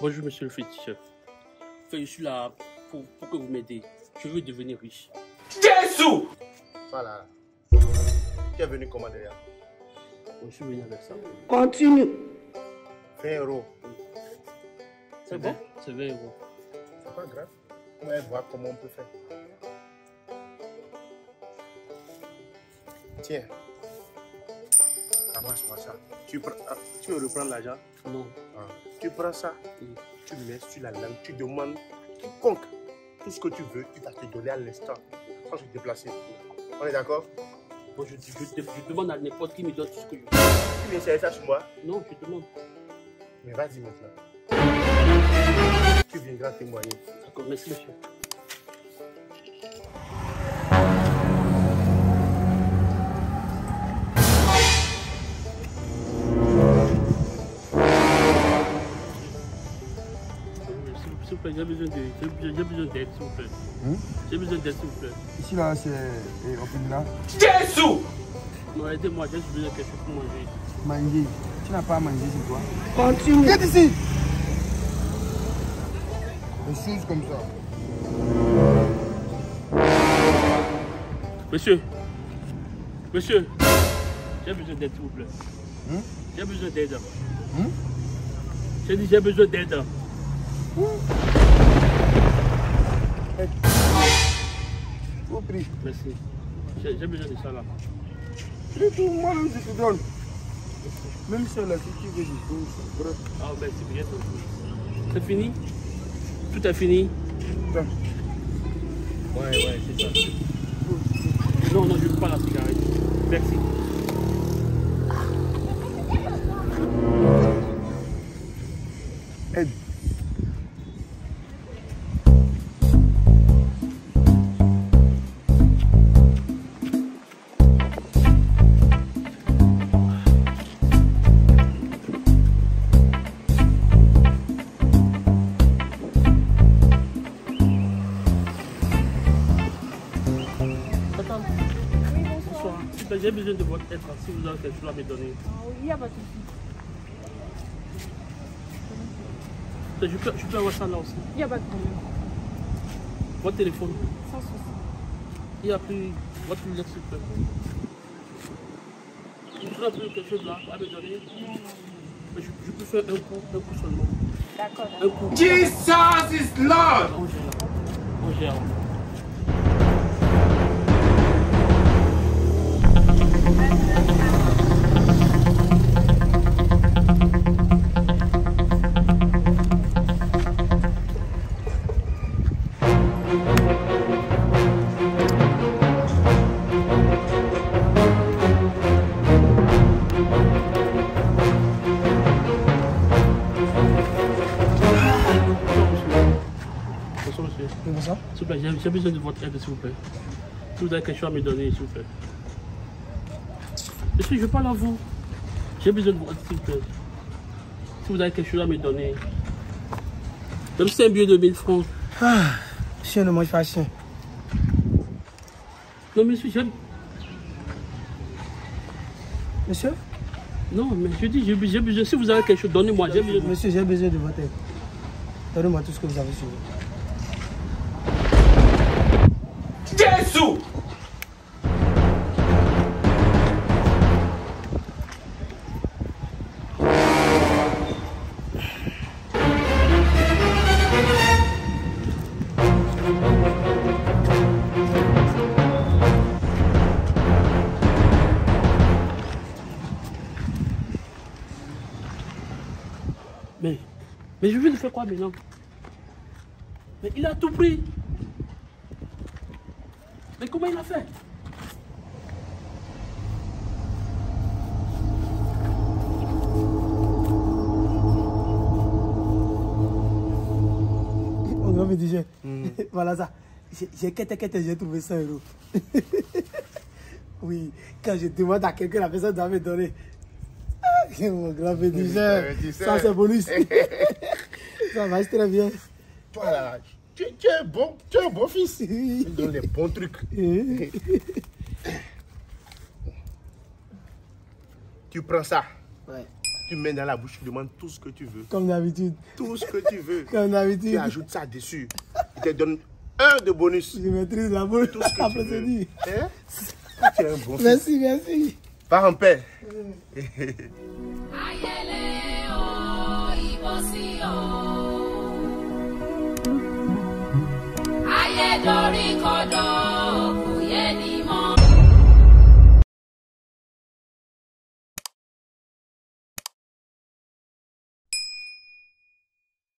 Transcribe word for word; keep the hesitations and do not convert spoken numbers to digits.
Bonjour, monsieur le féticheur. Enfin, je suis là pour, pour que vous m'aidiez. Je veux devenir riche. Jésus! Voilà. Tu es venu comment derrière? Je suis venu avec ça. Continue. vingt euros. C'est bon? C'est vingt euros. C'est pas grave. On va voir comment on peut faire. Tiens. Amasse-moi ça. Tu, prends, ah, tu veux reprendre l'argent? Non. Ah. Tu prends ça, Oui. tu mets sur la langue, tu demandes quiconque tout ce que tu veux, il va te donner à l'instant, sans se déplacer. On est d'accord? Moi, je, je, je, je demande à n'importe qui me donne tout ce que je veux. Tu viens chercher ça sur moi? Non, je demande. Mais vas-y maintenant. Tu viendras témoigner. D'accord, merci monsieur. S'il vous plaît, j'ai besoin d'aide, j'ai besoin d'aide, s'il vous plaît. Hmm? J'ai besoin d'aide, s'il vous plaît. Ici, là, c'est au pays là. Jésus! Non, aidez-moi, j'ai besoin de quelque chose pour manger. Manger. Tu n'as pas à manger chez toi. Continue. Viens ici! Des choses comme ça. Monsieur, monsieur, j'ai besoin d'aide, s'il vous plaît. Hmm? J'ai besoin d'aide. Hmm? J'ai dit, j'ai besoin d'aide. Hey. Au prix. Merci. J'ai besoin de ça là. Du tout, moi-même, je te donne. Même si là, si tu veux, je peux. Ah, merci bien. C'est fini? Tout est fini? Attends. Ouais, ouais, c'est ça. Non, non, je ne veux pas la cigarette. Merci. Aide. J'ai besoin de votre aide si vous avez quelque chose à me donner. Oui, il n'y a pas de souci. Je peux, je peux avoir ça là aussi. Il n'y a pas de problème. Votre téléphone. Sans souci. Il y a plus votre lunette s'il vous plaît. Vous avez plus quelque chose là à me donner? Non, non, non. Mais je, je peux faire un coup, un coup seulement. D'accord. Un coup. Jesus is Lord! On gère. On gère. Bonsoir. S'il vous plaît, j'ai besoin de votre aide, s'il vous plaît. Si vous avez quelque chose à me donner, s'il vous plaît. Monsieur, je parle à vous. J'ai besoin de votre aide, s'il vous plaît. Si vous avez quelque chose à me donner. Même si c'est un billet de mille francs. Ah, chien ne mange pas chien. Non, monsieur, j'aime. Monsieur? Non, mais je dis, j'ai besoin. Si vous avez quelque chose, donnez-moi. J'ai besoin. Monsieur, j'ai besoin de votre aide. Donnez-moi tout ce que vous avez sur vous. Jésus! Mais, mais je vais lui faire quoi maintenant? Mais il a tout pris. Mais comment il a fait? Mon grand féticheur, mm. Voilà ça. J'ai quête, quête, j'ai trouvé cent euros. Oui, quand je demande à quelqu'un, la personne doit me donner. Ah, mon grand féticheur, ça c'est bonus. Ça va très bien. Toi là, tu, tu es bon, tu es un bon fils. Tu donnes les bons trucs. Tu prends ça. Ouais. Tu mets dans la bouche, tu demandes tout ce que tu veux. Comme d'habitude. Tout ce que tu veux. Comme d'habitude. Tu ajoutes ça dessus. Il te donne un de bonus. Je maîtrise la bouche. Tout ce que Après tu c'est veux. dit. Hein? Tu es un bon fils. Merci, merci. Pars en paix. Ayé dorí kọ